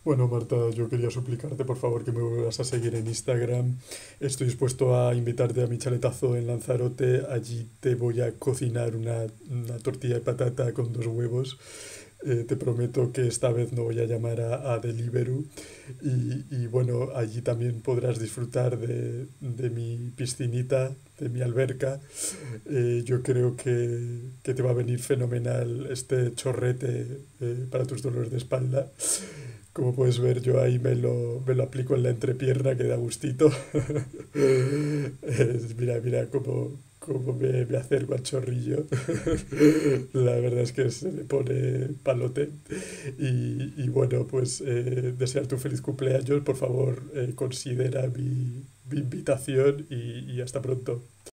Bueno, Marta, yo quería suplicarte por favor que me vuelvas a seguir en Instagram. Estoy dispuesto a invitarte a mi chaletazo en Lanzarote. Allí te voy a cocinar una tortilla de patata con dos huevos. Te prometo que esta vez no voy a llamar a Deliveroo. Y bueno, allí también podrás disfrutar de mi piscinita, de mi alberca. Yo creo que te va a venir fenomenal este chorrete para tus dolores de espalda. Como puedes ver, yo ahí me lo aplico en la entrepierna que da gustito. Mira, mira cómo me acerco al chorrillo. La verdad es que se me pone palote. Y bueno, pues desearte un feliz cumpleaños. Por favor, considera mi invitación y hasta pronto.